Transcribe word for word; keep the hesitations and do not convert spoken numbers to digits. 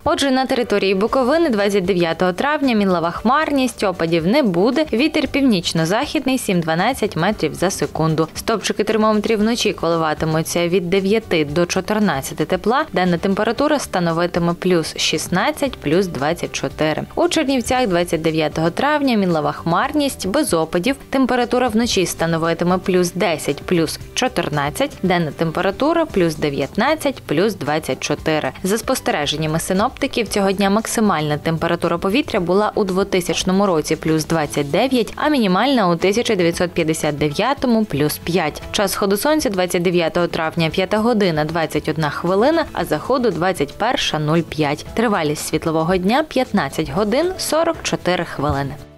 Отже, на території Буковини двадцять дев'ятого травня мінлива хмарність, опадів не буде, вітер північно-західний сім-дванадцять метрів за секунду. Стопчики термометрів вночі коливатимуться від дев'яти до чотирнадцяти тепла, денна температура становитиме плюс шістнадцять, плюс двадцять чотири. У Чернівцях двадцять дев'ятого травня мінлива хмарність, без опадів, температура вночі становитиме плюс десять, плюс чотирнадцять, денна температура плюс дев'ятнадцять, плюс двадцять чотири. За спостереженнями синоптиків, цього дня максимальна температура повітря була у двотисячному році плюс двадцять дев'ять, а мінімальна у тисяча дев'ятсот п'ятдесят дев'ятому плюс п'ять. Час сходу сонця двадцять дев'ятого травня п'ята година двадцять одна хвилина, а заходу двадцять перша нуль п'ять. Тривалість світлового дня п'ятнадцять годин сорок чотири хвилини.